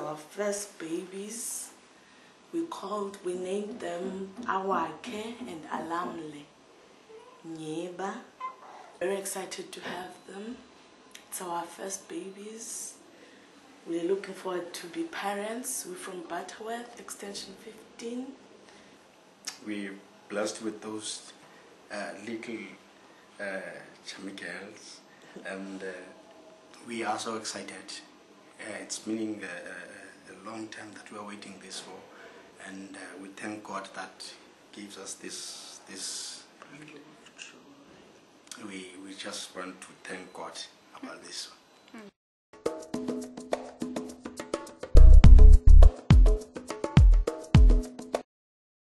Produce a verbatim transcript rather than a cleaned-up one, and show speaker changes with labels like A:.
A: our first babies. We called, we named them Awake and Alamle. Nyeba. Very excited to have them. It's our first babies. We're looking forward to be parents. We're from Butterworth, extension fifteen.
B: We're blessed with those uh, little uh, chummy girls, and uh, we are so excited. Uh, it's meaning uh, a long time that we are waiting this for, and uh, we thank God that gives us this this. We we just want to thank God about this one.